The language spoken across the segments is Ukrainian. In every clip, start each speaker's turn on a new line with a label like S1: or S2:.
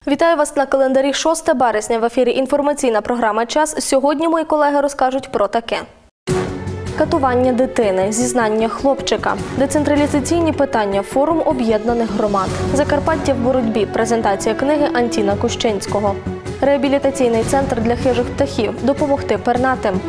S1: Вітаю вас на календарі 6 березня. В ефірі інформаційна програма «Час». Сьогодні мої колеги розкажуть про таке. Катування дитини, зізнання хлопчика, децентралізаційні питання, форум об'єднаних громад, Закарпаття в боротьбі, презентація книги Антіна Кущинського, реабілітаційний центр для хижих птахів, допомогти пернатим.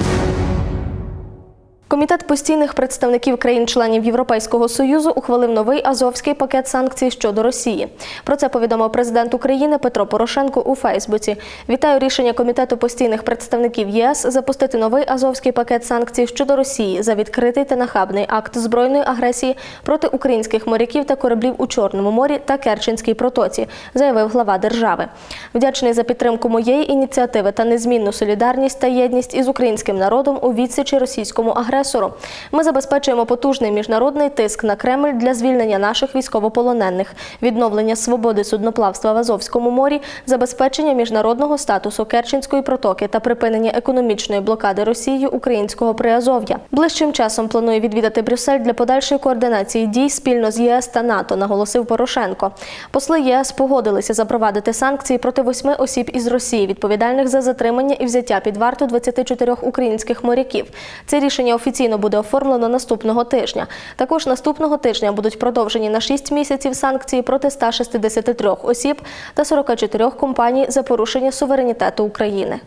S1: Комітет постійних представників країн-членів Європейського Союзу ухвалив новий азовський пакет санкцій щодо Росії. Про це повідомив президент України Петро Порошенко у Фейсбуці. Вітаю рішення Комітету постійних представників ЄС запустити новий азовський пакет санкцій щодо Росії за відкритий та нахабний акт збройної агресії проти українських моряків та кораблів у Чорному морі та Керченській протоці, заявив глава держави. Вдячний за підтримку моєї ініціативи та незмінну солідарність та єдність із українським народом у відсічі російському агресору. Ми забезпечуємо потужний міжнародний тиск на Кремль для звільнення наших військовополонених, відновлення свободи судноплавства в Азовському морі, забезпечення міжнародного статусу Керченської протоки та припинення економічної блокади Росією українського Приазов'я. Ближчим часом планує відвідати Брюссель для подальшої координації дій спільно з ЄС та НАТО, наголосив Порошенко. Посли ЄС погодилися запровадити санкції проти 8 осіб із Росії, відповідальних за затримання і взяття під варту 24 українських моряків. Це рішення офіційно буде оформлено наступного тижня. Також наступного тижня будуть продовжені на 6 місяців санкції проти 163 осіб та 44 компаній за порушення суверенітету України.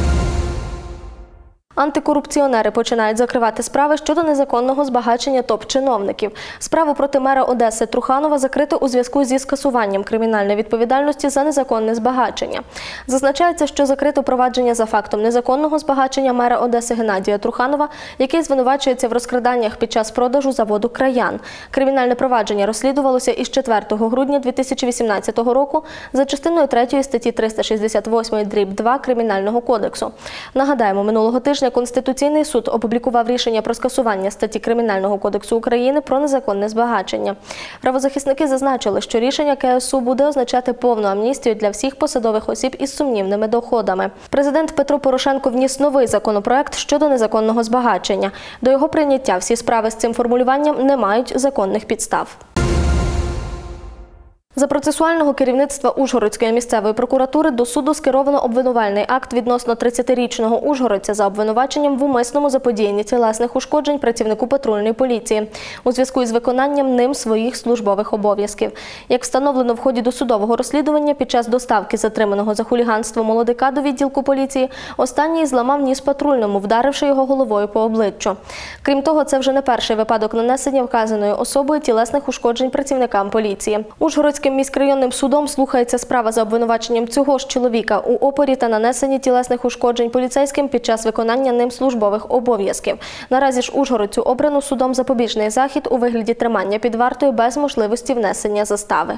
S1: Антикорупціонери починають закривати справи щодо незаконного збагачення топ-чиновників. Справу проти мера Одеси Труханова закрито у зв'язку зі скасуванням кримінальної відповідальності за незаконне збагачення. Зазначається, що закрито провадження за фактом незаконного збагачення мера Одеси Геннадія Труханова, який звинувачується в розкраданнях під час продажу заводу «Краян». Кримінальне провадження розслідувалося із 4 грудня 2018 року за частиною 3 статті 368/2 Кримінального кодексу. Нагадаємо, минулого тижня Конституційний суд опублікував рішення про скасування статті Кримінального кодексу України про незаконне збагачення. Правозахисники зазначили, що рішення КСУ буде означати повну амністію для всіх посадових осіб із сумнівними доходами. Президент Петро Порошенко вніс новий законопроект щодо незаконного збагачення. До його прийняття всі справи з цим формулюванням не мають законних підстав. За процесуального керівництва Ужгородської місцевої прокуратури до суду скеровано обвинувальний акт відносно 30-річного ужгородця за обвинуваченням в умисному заподіянні тілесних ушкоджень працівнику патрульної поліції у зв'язку із виконанням ним своїх службових обов'язків. Як встановлено в ході досудового розслідування, під час доставки затриманого за хуліганство молодика до відділку поліції, останній зламав ніс патрульному, вдаривши його головою по обличчю. Крім того, це вже не перший випадок нанесення вказаною особою тілесних ушкоджень працівникам поліції. Ужгородським міськрайонним судом слухається справа за обвинуваченням цього ж чоловіка у опорі та нанесенні тілесних ушкоджень поліцейським під час виконання ним службових обов'язків. Наразі ж Ужгородцю обрано судом запобіжний захід у вигляді тримання під вартою без можливості внесення застави.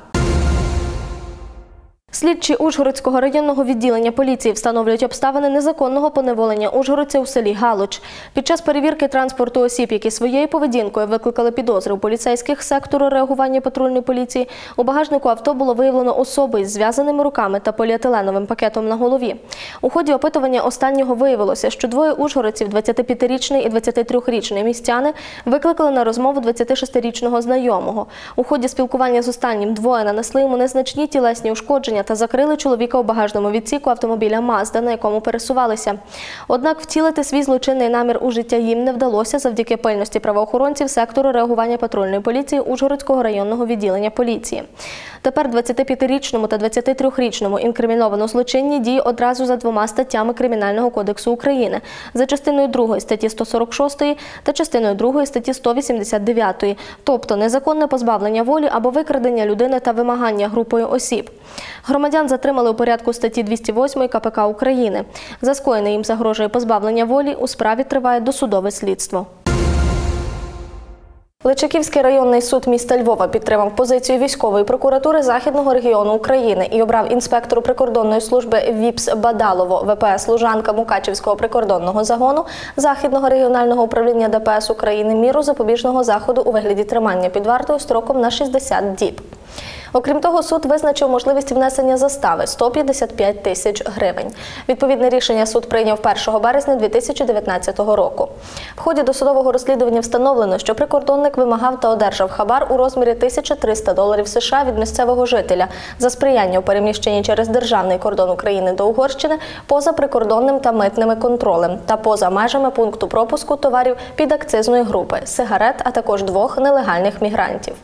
S1: Слідчі Ужгородського районного відділення поліції встановлюють обставини незаконного поневолення ужгородця у селі Галуч. Під час перевірки транспорту осіб, які своєю поведінкою викликали підозри у поліцейських сектору реагування патрульної поліції, у багажнику авто було виявлено особи із зв'язаними руками та поліетиленовим пакетом на голові. У ході опитування останнього виявилося, що двоє ужгородців, 25-річний і 23-річний містяни, викликали на розмову 26-річного знайомого. У ході спілкування з останнім двоє нанесли йому незначні тілесні ушкодження та закрили чоловіка у багажному відсіку автомобіля «Мазда», на якому пересувалися. Однак втілити свій злочинний намір у життя їм не вдалося завдяки пильності правоохоронців сектору реагування патрульної поліції Ужгородського районного відділення поліції. Тепер 25-річному та 23-річному інкриміновано злочинні дії одразу за 2 статтями Кримінального кодексу України – за частиною 2 статті 146 та частиною 2 статті 189, тобто незаконне позбавлення волі або викрадення людини та вимагання групою осіб. Громадян затримали у порядку статті 208 КПК України. За скоєне їм загрожує позбавлення волі, у справі триває досудове слідство. Личаківський районний суд міста Львова підтримав позицію військової прокуратури Західного регіону України і обрав інспектору прикордонної служби ВІПС Бадалову, ВПС служанка Мукачівського прикордонного загону Західного регіонального управління ДПС України міру запобіжного заходу у вигляді тримання під вартою строком на 60 діб. Окрім того, суд визначив можливість внесення застави – 155 тисяч гривень. Відповідне рішення суд прийняв 1 березня 2019 року. В ході досудового розслідування встановлено, що прикордонник вимагав та одержав хабар у розмірі $1300 США від місцевого жителя за сприяння у переміщенні через державний кордон України до Угорщини поза прикордонним та митними контролем та поза межами пункту пропуску товарів підакцизної групи – сигарет, а також 2 нелегальних мігрантів.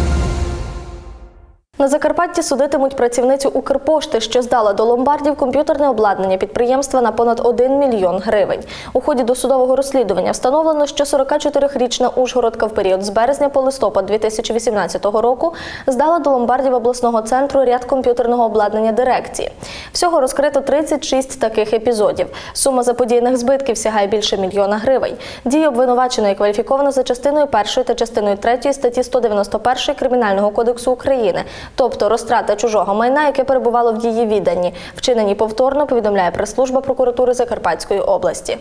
S1: На Закарпатті судитимуть працівницю Укрпошти, що здала до ломбардів комп'ютерне обладнання підприємства на понад 1 мільйон гривень. У ході досудового розслідування встановлено, що 44-річна ужгородка в період з березня по листопад 2018 року здала до ломбардів обласного центру ряд комп'ютерного обладнання дирекції. Всього розкрито 36 таких епізодів. Сума заподіяних збитків сягає більше мільйона гривень. Дії обвинуваченої кваліфіковано за частиною 1 та частиною 3 статті 191 Кримінального кодексу України, тобто розтрата чужого майна, яке перебувало в її віданні, вчинені повторно, повідомляє прес-служба прокуратури Закарпатської області.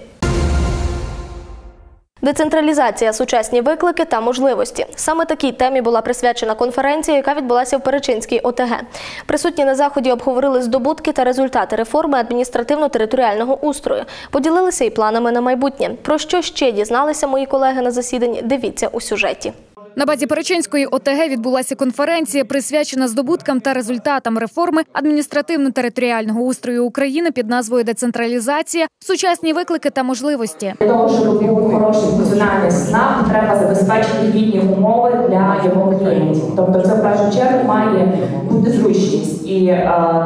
S1: Децентралізація, сучасні виклики та можливості. Саме такій темі була присвячена конференція, яка відбулася в Перечинській ОТГ. Присутні на заході обговорили здобутки та результати реформи адміністративно-територіального устрою. Поділилися і планами на майбутнє. Про що ще дізналися мої колеги на засіданні, дивіться у сюжеті.
S2: На базі Перечинської ОТГ відбулася конференція, присвячена здобуткам та результатам реформи адміністративно-територіального устрою України під назвою «Децентралізація. Сучасні виклики та можливості».
S3: Для того, щоб був хороший функціональний СНАП, треба забезпечити гідні умови для його клієнтів. Тобто це в першу чергу має бути зручність. І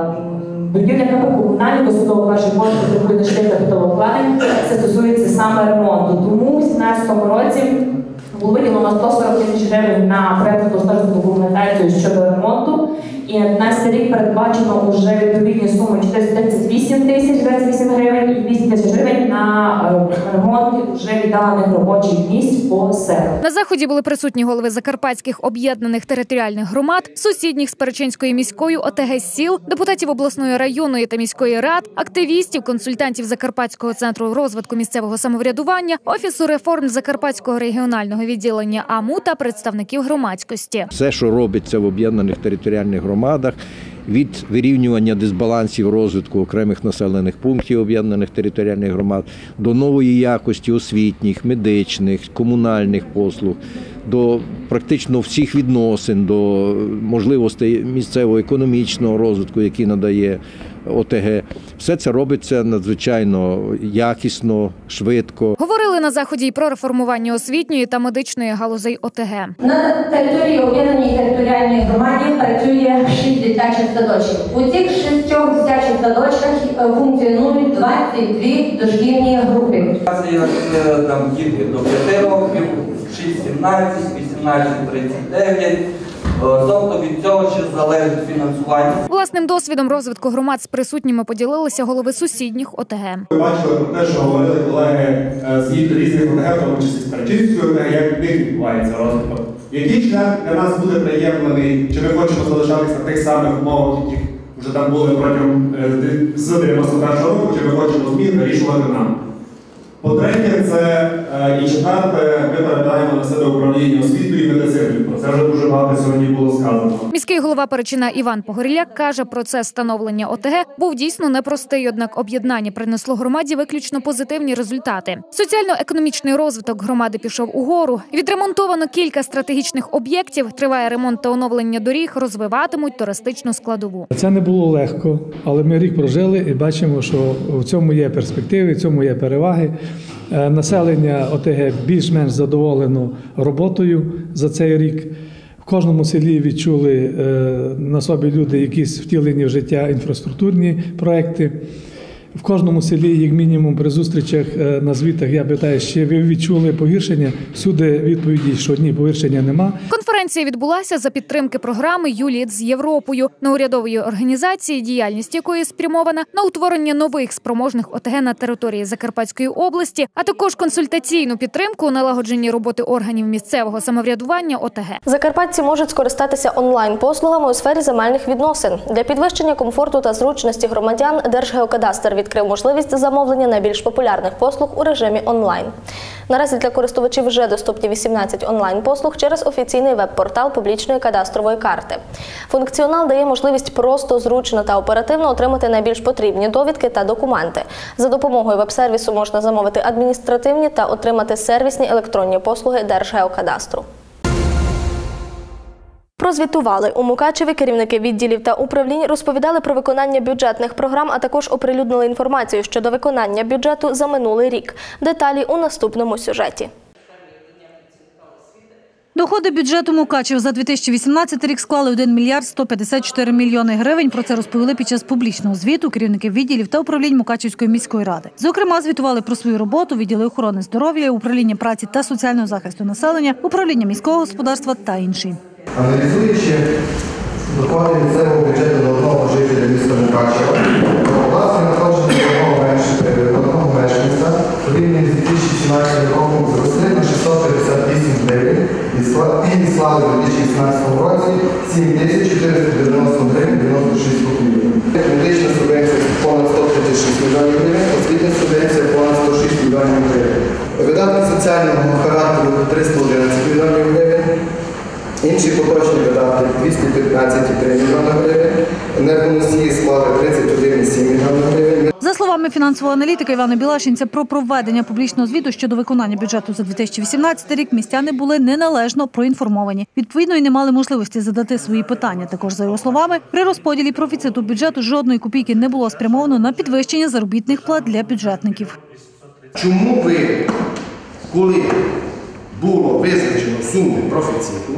S3: будівля комунального судового першої пошти буде шляхом капіталовкладень, це стосується саме ремонту. Тому у 2017 році було виділено 140 тисяч гривень на проєктно-кошторисну документацію щодо ремонту. І на цей рік передбачено вже відповідні суми 438 тисяч 28 гривень і 200 тисяч гривень на ремонт вже віддалених робочих місць по селах.
S2: На заході були присутні голови закарпатських об'єднаних територіальних громад, сусідніх з Перечинською міською ОТГ сіл, депутатів обласної, районної та міської рад, активістів, консультантів Закарпатського центру розвитку місцевого самоврядування, Офісу реформ Закарпатського регіонального відділення АМУ та представників громадськості.
S4: Все, що робиться в об'єднаних територіальних громадах, від вирівнювання дисбалансів розвитку окремих населених пунктів об'єднаних територіальних громад до нової якості освітніх, медичних, комунальних послуг, до практично всіх відносин, до можливостей місцевого економічного розвитку, який надає ОТГ. Все це робиться надзвичайно якісно, швидко.
S2: Говорили на заході й про реформування освітньої та медичної галузей ОТГ.
S5: На території об'єднаної територіальної громади працює 6 дитячих садочків. У цих 6 дитячих садочках функціонують 22 дошкільні групи.
S6: Там діти до 5 років, 6-17, 18-39. Тобто від цього ще залежить фінансування.
S2: Власним досвідом розвитку громад з присутніми поділилися голови сусідніх ОТГ.
S7: Ми бачили про те, що говорили колеги з різних ОТГ, в тому числі з Перечинської ОТГ, як в них відбувається розвиток. Який шлях для нас буде приємлений, чи ми хочемо залишатися на тих самих умовах, яких вже там були протягом з 91-го року, чи ми хочемо змін вирішувати нам. По-третє, це і четверте, ми передаємо на себе управління освітою і медициною. Про це вже дуже багато сьогодні було сказано.
S2: Міський голова Перечина Іван Погоріляк каже, процес становлення ОТГ був дійсно непростий, однак об'єднання принесло громаді виключно позитивні результати. Соціально-економічний розвиток громади пішов угору. Відремонтовано кілька стратегічних об'єктів, триває ремонт та оновлення доріг, розвиватимуть туристичну складову.
S8: Це не було легко, але ми рік прожили і бачимо, що в цьому є перспективи, в цьому є переваги. Населення ОТГ більш-менш задоволено роботою за цей рік. В кожному селі відчули на собі люди якісь втілені в життя інфраструктурні проекти. В кожному селі, як мінімум, при зустрічах на звітах, я питаю, чи ви відчули погіршення? Всюди відповіді, що ні, погіршення нема.
S2: Конференція відбулася за підтримки програми «ЮЛІТ з Європою», неурядової організації, діяльність якої спрямована на утворення нових спроможних ОТГ на території Закарпатської області, а також консультаційну підтримку у налагодженні роботи органів місцевого самоврядування ОТГ.
S1: Закарпатці можуть скористатися онлайн-послугами у сфері земельних відносин. Для підвищення комфорту та зручності громадян Держгеокадастр від відкрив можливість замовлення найбільш популярних послуг у режимі онлайн. Наразі для користувачів вже доступні 18 онлайн-послуг через офіційний веб-портал публічної кадастрової карти. Функціонал дає можливість просто, зручно та оперативно отримати найбільш потрібні довідки та документи. За допомогою веб-сервісу можна замовити адміністративні та отримати сервісні електронні послуги Держгеокадастру. Прозвітували. У Мукачеві керівники відділів та управлінь розповідали про виконання бюджетних програм, а також оприлюднили інформацію щодо виконання бюджету за минулий рік. Деталі у наступному сюжеті.
S9: Доходи бюджету Мукачева за 2018 рік склали 1 мільярд 154 мільйони гривень. Про це розповіли під час публічного звіту керівники відділів та управлінь Мукачевської міської ради. Зокрема, звітували про свою роботу відділи охорони здоров'я, управління праці та соціального захисту населення, управління міського господарства та інші.
S10: Аналізуючи доходи місцевого бюджету до одного жителя міста Мукачева, власне надходження одного мешканця у рівні з 2017 роком зросли на 658 гривень і склали у 2018 році 7490 гривень 96 копійок. Медична субвенція понад 136 мільйонів гривень, освітня субвенція понад 106 мільйонів гривень. Видатки соціального характеру 311 мільйонів гривень. Інші поточні видатки 215,3 мільйона гривень, енергоносії склали 31,7 мільйона гривень.
S9: За словами фінансового аналітика Івана Білашинця, про проведення публічного звіту щодо виконання бюджету за 2018 рік містяни були неналежно проінформовані. Відповідно, і не мали можливості задати свої питання. Також, за його словами, при розподілі профіциту бюджету жодної копійки не було спрямовано на підвищення заробітних плат для бюджетників.
S10: Чому ви, коли було визначено суми профіциту,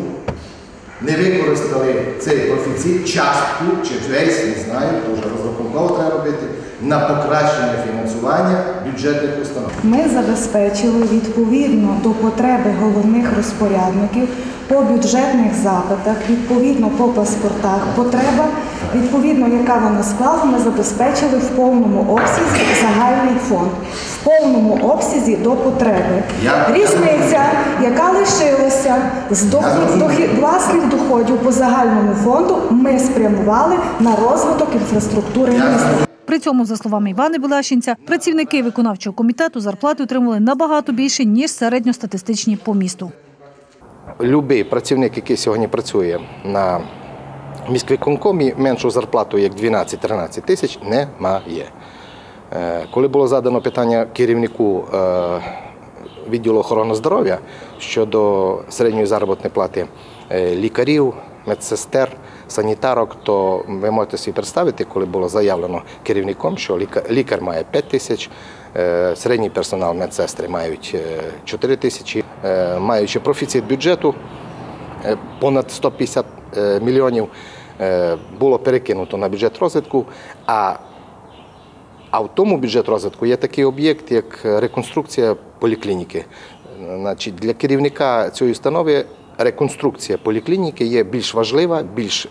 S10: не використали цей профіцит, частку чи весь, не знаю, дуже розрахунково треба робити, на покращення фінансування бюджетних установ?
S11: Ми забезпечили відповідно до потреби головних розпорядників по бюджетних запитах, відповідно по паспортах, потреба, відповідно, яка вона склала, ми забезпечили в повному обсязі загальний фонд. В повному обсязі до потреби. Різниця, яка лишилася з власних доходів по загальному фонду, ми спрямували на розвиток інфраструктури міста.
S9: При цьому, за словами Івана Білашинця, працівники виконавчого комітету зарплати отримали набагато більше, ніж середньостатистичні по місту.
S12: Любий працівник, який сьогодні працює на міськвиконкомі, меншу зарплату, як 12-13 тисяч, не має. Коли було задано питання керівнику відділу охорони здоров'я щодо середньої заробітної плати лікарів, медсестер, санітарок, то ви можете собі представити, коли було заявлено керівником, що лікар має 5 тисяч, середній персонал, медсестри мають 4 тисячі, маючи профіцит бюджету понад 150 мільйонів, було перекинуто на бюджет розвитку, а в тому бюджет розвитку є такий об'єкт, як реконструкція поліклініки. Значить, для керівника цієї установи реконструкція поліклініки є більш важлива, більш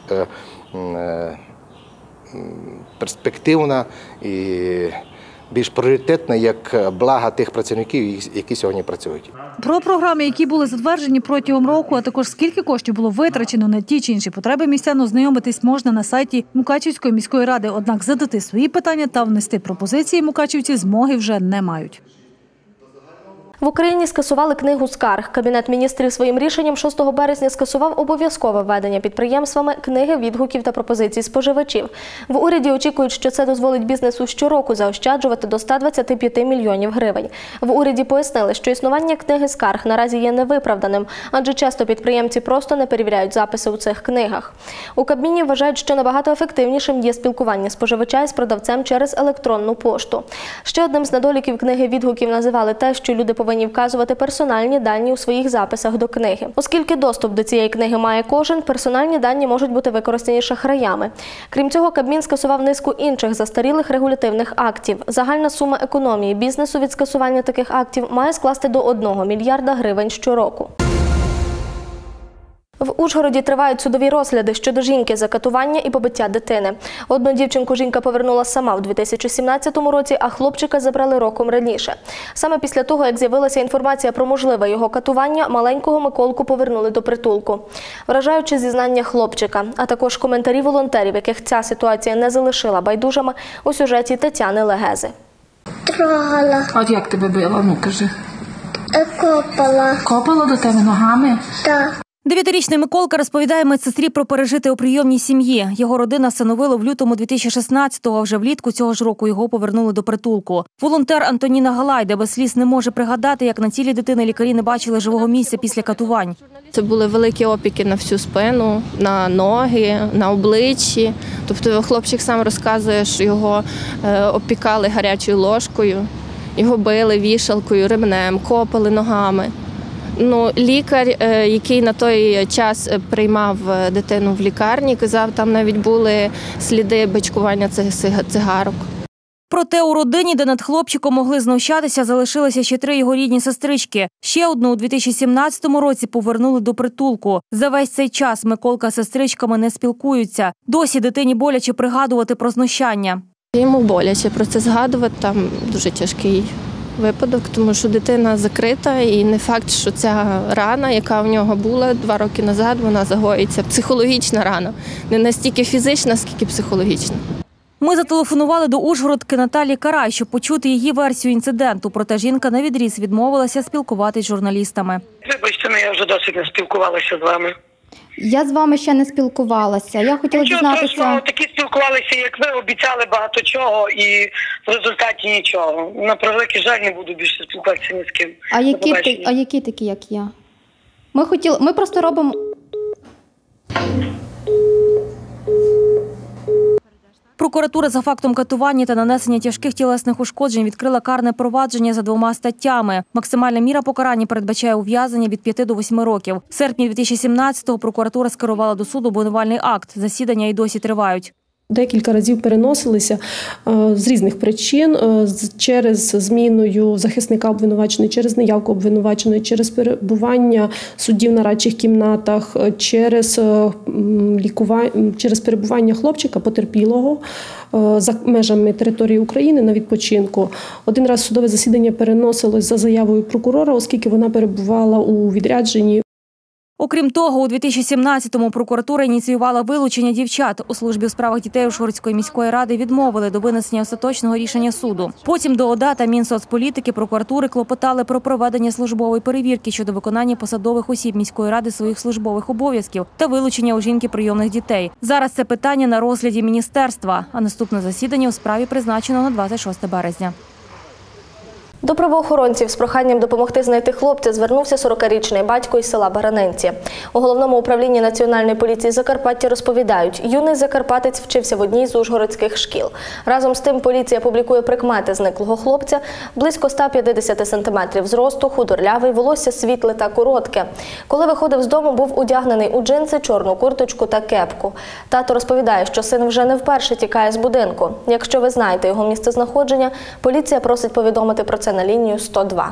S12: перспективна і більш пріоритетна, як блага тих працівників, які сьогодні працюють.
S9: Про програми, які були затверджені протягом року, а також скільки коштів було витрачено на ті чи інші потреби містян, ознайомитись можна на сайті Мукачівської міської ради. Однак задати свої питання та внести пропозиції мукачівці змоги вже не мають.
S1: В Україні скасували книгу скарг. Кабінет міністрів своїм рішенням 6 березня скасував обов'язкове введення підприємствами книги відгуків та пропозицій споживачів. В уряді очікують, що це дозволить бізнесу щороку заощаджувати до 125 мільйонів гривень. В уряді пояснили, що існування книги скарг наразі є невиправданим, адже часто підприємці просто не перевіряють записи у цих книгах. У Кабміні вважають, що набагато ефективнішим є спілкування споживача із продавцем через електронну пошту. Ще одним з недоліків книги відгуків називали те, що люди повинні вказувати персональні дані у своїх записах до книги. Оскільки доступ до цієї книги має кожен, персональні дані можуть бути використані шахраями. Крім цього, Кабмін скасував низку інших застарілих регулятивних актів. Загальна сума економії бізнесу від скасування таких актів має скласти до 1 мільярда гривень щороку. В Ужгороді тривають судові розгляди щодо жінки за катування і побиття дитини. Одну дівчинку жінка повернула сама в 2017 році, а хлопчика забрали роком раніше. Саме після того, як з'явилася інформація про можливе його катування, маленького Миколку повернули до притулку. Вражаючи зізнання хлопчика, а також коментарі волонтерів, яких ця ситуація не залишила байдужими, у сюжеті Тетяни Легези.
S13: Трогала.
S14: От як тебе била? Ну, кажи.
S13: Копала.
S14: Копала до тебе ногами?
S13: Так.
S2: 9-річний Миколка розповідає медсестрі про пережити у прийомній сім'ї. Його родина всиновила в лютому 2016-го, а вже влітку цього ж року його повернули до притулку. Волонтер Антоніна Галайда без сліз не може пригадати, як на тілі дитини лікарі не бачили живого місця після катувань.
S15: Це були великі опіки на всю спину, на ноги, на обличчі. Тобто хлопчик сам розказує, що його опікали гарячою ложкою, його били вішалкою, ремнем, копали ногами. Лікар, який на той час приймав дитину в лікарні, казав, там навіть були сліди бичкування цих цигарок.
S2: Проте у родині, де над хлопчиком могли знущатися, залишилися ще 3 його рідні сестрички. Ще одну у 2017 році повернули до притулку. За весь цей час Миколка з сестричками не спілкуються. Досі дитині боляче пригадувати про знущання.
S15: Йому боляче про це згадувати, там дуже тяжкий випадок, тому що дитина закрита і не факт, що ця рана, яка в нього була 2 роки назад, вона загоїться. Психологічна рана. Не настільки фізична, скільки психологічна.
S2: Ми зателефонували до ужгородки Наталії Карай, щоб почути її версію інциденту. Проте жінка навідріз відмовилася спілкуватись з журналістами.
S16: Вибачте, я вже досить не спілкувалася з вами.
S17: Я з вами ще не спілкувалася. Я хотіла дізнатися...
S16: Страшного, такі спілкувалися, як ви, обіцяли багато чого і в результаті нічого. На превеликий жаль, не буду більше спілкуватися ні з ким.
S17: А які такі, як я? Ми просто робимо...
S2: Прокуратура за фактом катування та нанесення тяжких тілесних ушкоджень відкрила карне провадження за 2 статтями. Максимальна міра покарання передбачає ув'язнення від 5 до 8 років. В серпні 2017-го прокуратура скерувала до суду обвинувальний акт. Засідання й досі тривають.
S18: Декілька разів переносилися з різних причин, через зміною захисника обвинуваченої, через неявку обвинуваченої, через перебування суддів на радчих кімнатах, через перебування хлопчика потерпілого за межами території України на відпочинку. Один раз судове засідання переносилось за заявою прокурора, оскільки вона перебувала у відрядженні.
S2: Окрім того, у 2017-му прокуратура ініціювала вилучення дівчат. У службі у справах дітей Ужгородської міської ради відмовили до винесення остаточного рішення суду. Потім до ОДА та Мінсоцполітики прокуратури клопотали про проведення службової перевірки щодо виконання посадових осіб міської ради своїх службових обов'язків та вилучення у жінки прийомних дітей. Зараз це питання на розгляді міністерства, а наступне засідання у справі призначено на 26 березня.
S1: До правоохоронців з проханням допомогти знайти хлопця звернувся 40-річний батько із села Баранинці. У Головному управлінні Національної поліції Закарпаття розповідають, юний закарпатець вчився в одній з ужгородських шкіл. Разом з тим поліція публікує прикмети зниклого хлопця: близько 150 см зросту, худорлявий, волосся світле та коротке. Коли виходив з дому, був одягнений у джинси, чорну курточку та кепку. Тато розповідає, що син вже не вперше тікає з будинку. Якщо ви знаєте його місцезнаходження, поліція просить повідомити про це на лінію 102.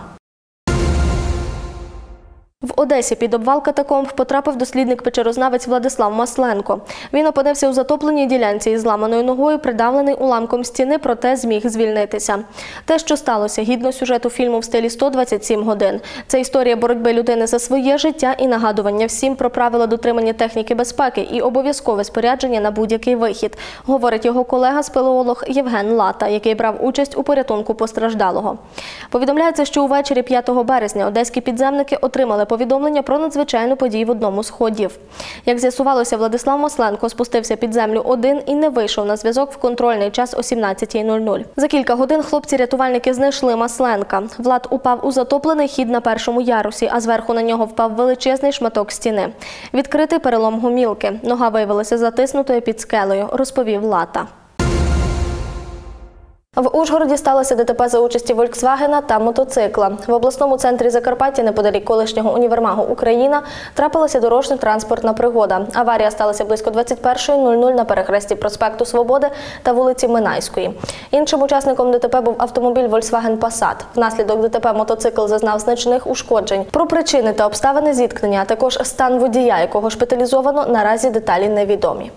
S1: В Одесі під обвал катакомб потрапив дослідник-печерознавець Владислав Масленко. Він опинився у затопленій ділянці із зламаною ногою, придавлений уламком стіни, проте зміг звільнитися. Те, що сталося, гідно сюжету фільму в стилі «127 годин». Це історія боротьби людини за своє життя і нагадування всім про правила дотримання техніки безпеки і обов'язкове спорядження на будь-який вихід, говорить його колега-спелеолог Євген Лата, який брав участь у порятунку постраждалого. Повідомляється, що увечері 5 березня одеські підземники отримали повідомлення про надзвичайну подію в одному з ходів. Як з'ясувалося, Владислав Масленко спустився під землю один і не вийшов на зв'язок в контрольний час о 17:00. За кілька годин хлопці-рятувальники знайшли Масленка. Влад упав у затоплений хід на першому ярусі, а зверху на нього впав величезний шматок стіни. Відкритий перелом гомілки. Нога виявилася затиснутою під скелею, розповів Лата. В Ужгороді сталося ДТП за участі «Вольксвагена» та мотоцикла. В обласному центрі Закарпаття, неподалік колишнього універмагу «Україна», трапилася дорожньо-транспортна пригода. Аварія сталася близько 21:00 на перехресті проспекту Свободи та вулиці Минайської. Іншим учасником ДТП був автомобіль «Volkswagen Passat». Внаслідок ДТП мотоцикл зазнав значних ушкоджень. Про причини та обставини зіткнення, а також стан водія, якого госпіталізовано, наразі деталі невідомі.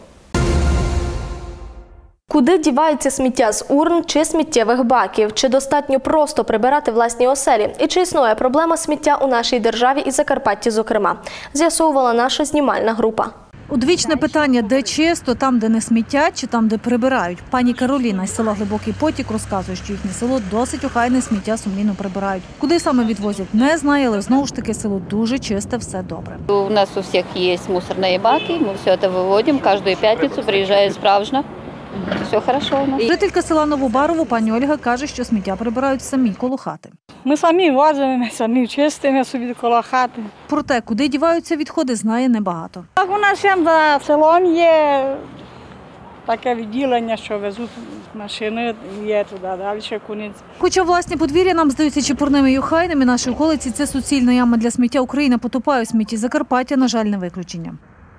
S1: Куди дівається сміття з урн чи сміттєвих баків? Чи достатньо просто прибирати власні оселі? І чи існує проблема сміття у нашій державі і Закарпатті зокрема? З'ясовувала наша знімальна група.
S9: Одвічне питання, де чисто, там, де не сміттять, чи там, де прибирають. Пані Кароліна із села Глибокий Потік розказує, що їхнє село досить охайне, сміття сумлінно прибирають. Куди саме відвозять, не знає, але знову ж таки село дуже чисте, все добре.
S19: У нас у всіх є мусорні баки, ми все це виводимо, кожну п'ятницю приїжджає справжня. Все хорошо у нас.
S9: Жителька села Новобарово пані Ольга каже, що сміття прибирають самі коло хати.
S20: Ми самі возимо, ми самі чистимо собі коло хати.
S9: Проте, куди діваються відходи, знає небагато.
S20: Так у нас там за селом є таке відділення, що везуть машини, є туди, далі ще куниць.
S9: Хоча власні подвір'я нам здаються чепурними й охайними, наші околиці – це суцільна яма для сміття. Україна потопає у смітті. Закарпаття, на жаль, не виключення.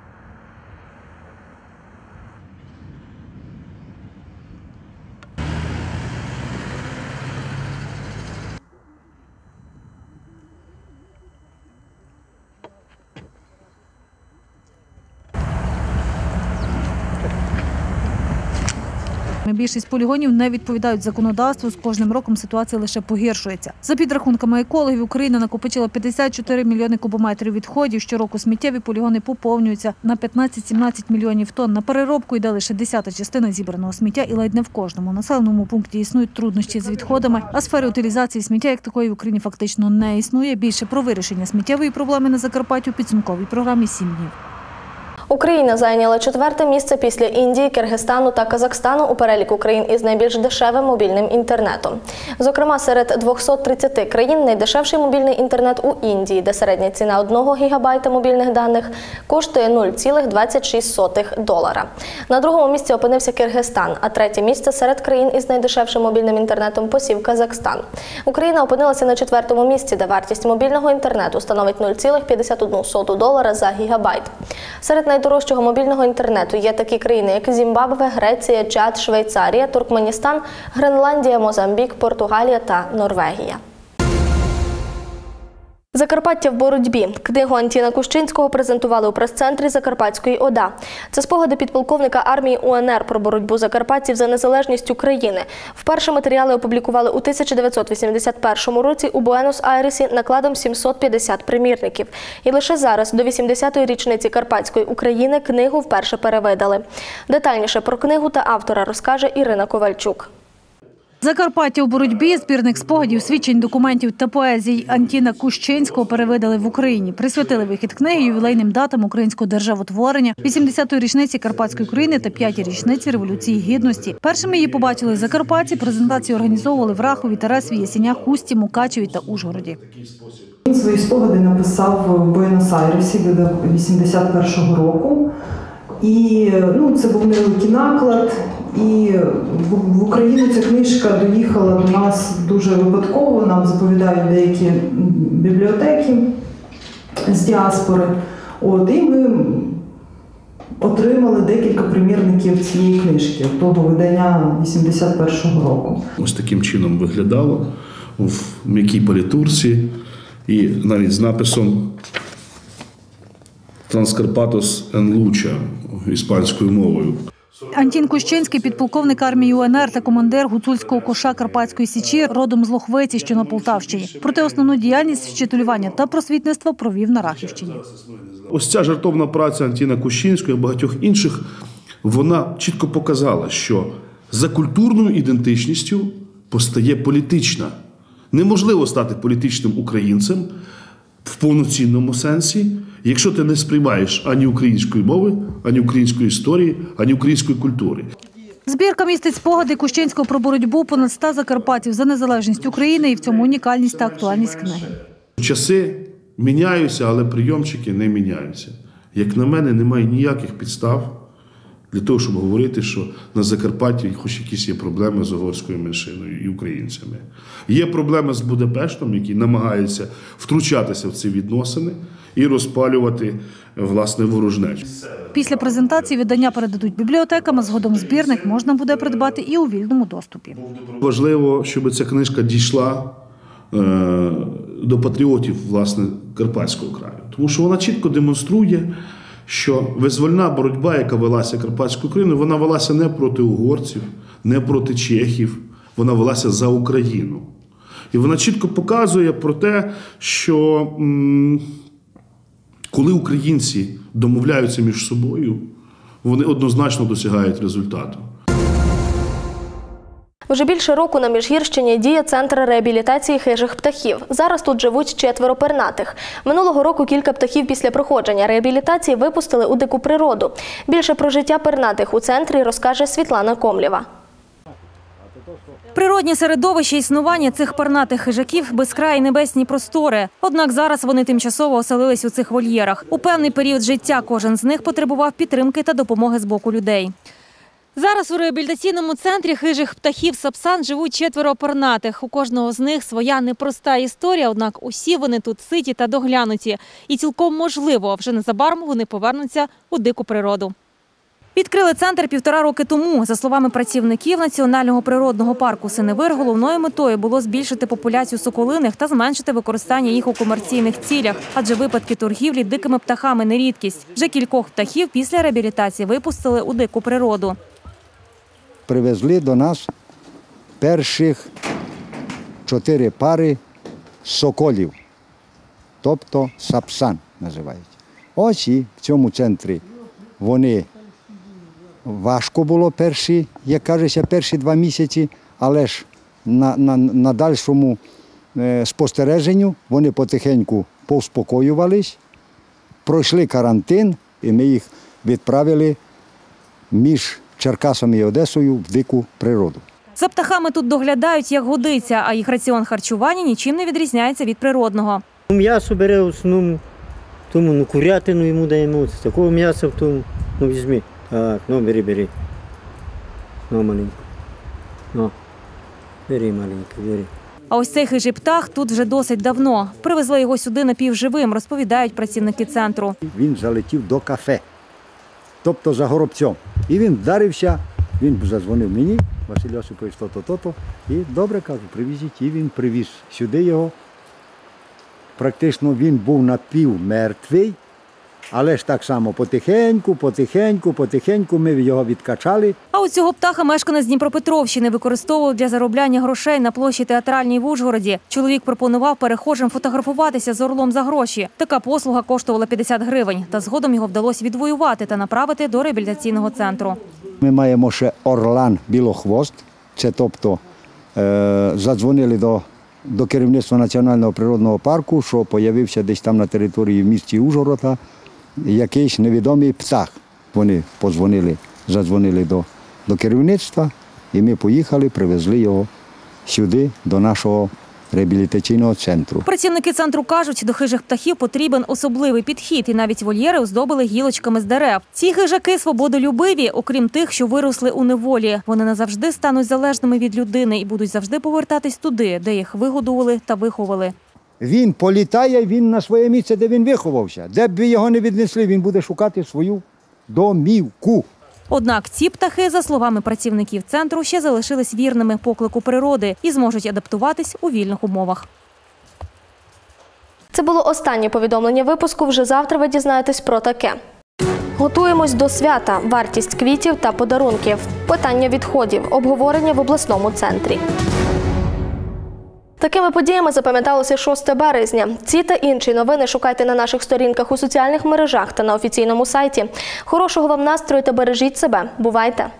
S9: Більшість полігонів не відповідають законодавству, з кожним роком ситуація лише погіршується. За підрахунками екологів, Україна накопичила 54 мільйони кубометрів відходів. Щороку сміттєві полігони поповнюються на 15-17 мільйонів тонн. На переробку йде лише 10-та частина зібраного сміття, і ледь не в кожному населеному пункті існують труднощі з відходами, а сфери утилізації сміття як такої в Україні фактично не існує. Більше про вирішення сміттєвої проблеми на Закарпатті у підсумковій програмі «7 днів».
S1: Україна зайняла 4-те місце після Індії, Киргизстану та Казахстану у переліку країн із найбільш дешевим мобільним інтернетом. Зокрема, серед 230 країн найдешевший мобільний інтернет у Індії, де середня ціна 1 гігабайта мобільних даних коштує $0,26. На другому місці опинився Киргизстан, а 3-те місце серед країн із найдешевшим мобільним інтернетом посів Казахстан. Україна опинилася на 4-му місці, де вартість мобільного інтернету становить $0,51 за гігабайт. Серед найдорожчого мобільного інтернету є такі країни, як Зімбабве, Греція, Чад, Швейцарія, Туркменістан, Гренландія, Мозамбік, Португалія та Норвегія. Закарпаття в боротьбі. Книгу Антіна Кущинського презентували у прес-центрі Закарпатської ОДА. Це спогади підполковника армії УНР про боротьбу закарпатців за незалежність України. Вперше матеріали опублікували у 1981 році у Буенос-Айресі накладом 750 примірників. І лише зараз, до 80-ї річниці Карпатської України, книгу вперше перевидали. Детальніше про книгу та автора розкаже Ірина Ковальчук.
S9: Закарпаття у боротьбі. Збірник спогадів, свідчень, документів та поезій Антіна Кущинського перевидали в Україні. Присвятили вихід книги ювілейним датам українського державотворення, 80-ї річниці Карпатської України та 5-й річниці Революції Гідності. Першими її побачили закарпатці. Презентації організовували в Рахові, Тересві, Ясінях, Хусті, Мукачеві та Ужгороді.
S21: Він свої спогади написав в Буенос-Айресі, видав 81-го року. І це був невеликий наклад. І в Україну ця книжка доїхала до нас дуже випадково. Нам заповідають деякі бібліотеки з діаспори. І ми отримали декілька примірників цієї книжки, того видання 81-го року.
S22: Ось таким чином виглядало в м'якій палітурці і навіть з написом «Транскарпатос ен Луча» іспанською мовою.
S9: Антін Кущинський – підполковник армії УНР та командир гуцульського коша Карпатської Січі, родом з Лохвиці, що на Полтавщині. Проте основну діяльність вчителювання та просвітництва провів на Рахівщині.
S22: Ось ця жертовна праця Антіна Кущинського і багатьох інших, вона чітко показала, що за культурною ідентичністю постає політична. Неможливо стати політичним українцем в повноцінному сенсі, якщо ти не сприймаєш ані української мови, ані української історії, ані української культури.
S9: Збірка містить спогади Кущинського про боротьбу понад 100 закарпатців за незалежність України, і в цьому унікальність та актуальність книги.
S22: Часи міняються, але прийомчики не міняються. Як на мене, немає ніяких підстав для того, щоб говорити, що на Закарпатті хоч якісь є проблеми з угорською меншиною і українцями. Є проблеми з Будапештом, який намагається втручатися в ці відносини і розпалювати, власне, ворожнечу.
S9: Після презентації видання передадуть бібліотекам, а згодом збірник можна буде придбати і у вільному доступі.
S22: Важливо, щоб ця книжка дійшла до патріотів, власне, Карпатського краю. Тому що вона чітко демонструє, що визвольна боротьба, яка велася Карпатською Україною, вона велася не проти угорців, не проти чехів, вона велася за Україну. І вона чітко показує про те, що коли українці домовляються між собою, вони однозначно досягають результату.
S1: Вже більше року на Міжгірщині діє центр реабілітації хижих птахів. Зараз тут живуть 4 пернатих. Минулого року кілька птахів після проходження реабілітації випустили у дику природу. Більше про життя пернатих у центрі розкаже Світлана Комлєва.
S2: Природнє середовище існування цих пернатих хижаків – безкраї небесні простори. Однак зараз вони тимчасово оселились у цих вольєрах. У певний період життя кожен з них потребував підтримки та допомоги з боку людей. Зараз у реабілітаційному центрі хижих птахів Сапсан живуть 4 пернатих. У кожного з них своя непроста історія, однак усі вони тут ситі та доглянуті. І цілком можливо, вже незабаром вони повернуться у дику природу. Відкрили центр 1,5 роки тому. За словами працівників Національного природного парку Синевир, головною метою було збільшити популяцію соколиних та зменшити використання їх у комерційних цілях, адже випадки торгівлі дикими птахами не рідкість. Вже кількох птахів після реабілітації випустили у дику природу.
S3: Привезли до нас перших 4 пари соколів, тобто Сапсан називають. Ось і в цьому центрі вони важко було перші, як кажеться, перші 2 місяці, але ж на дальшому спостереженню вони потихеньку повспокоювались, пройшли карантин і ми їх відправили між Черкасами і Одесою в дику природу.
S2: За птахами тут доглядають, як годиться, а їх раціон харчування нічим не відрізняється від природного.
S4: М'ясо бере в основному, тому курятину йому даємо, такого м'яса в тому, візьми. Так, бери. Маленько. Бери, маленько, бери.
S2: А ось цей хижий птах тут вже досить давно. Привезли його сюди напівживим, розповідають працівники центру.
S3: Він залетів до кафе, тобто за горобцем. І він вдарився, він задзвонив мені, Василь Осипович, то-то. І добре, кажу, привезіть. І він привіз сюди його. Практично він був напівмертвий, але ж так само потихеньку ми його відкачали.
S2: А у цього птаха мешканець Дніпропетровщини використовував для заробляння грошей на площі Театральній в Ужгороді. Чоловік пропонував перехожим фотографуватися з орлом за гроші. Така послуга коштувала 50 гривень. Та згодом його вдалося відвоювати та направити до реабілітаційного центру.
S3: Ми маємо ще орлан білохвост. Це тобто задзвонили до керівництва Національного природного парку, що з'явився десь там на території в місті Ужгорода якийсь невідомий птах. Вони задзвонили до керівництва, і ми поїхали, привезли його сюди, до нашого реабілітаційного центру.
S2: Працівники центру кажуть, до хижих птахів потрібен особливий підхід, і навіть вольєри оздобили гілочками з дерев. Ці хижаки свободолюбиві, окрім тих, що виросли у неволі. Вони назавжди стануть залежними від людини і будуть завжди повертатись туди, де їх вигодували та виховали.
S3: Він політає, він на своє місце, де він виховався. Де б його не віднесли, він буде шукати свою домівку.
S2: Однак ці птахи, за словами працівників центру, ще залишились вірними поклику природи і зможуть адаптуватись у вільних умовах.
S1: Це було останнє повідомлення випуску. Вже завтра ви дізнаєтесь про таке. Готуємось до свята. Вартість квітів та подарунків. Питання відходів. Обговорення в обласному центрі. Такими подіями запам'яталося 6 березня. Ці та інші новини шукайте на наших сторінках у соціальних мережах та на офіційному сайті. Хорошого вам настрою та бережіть себе. Бувайте!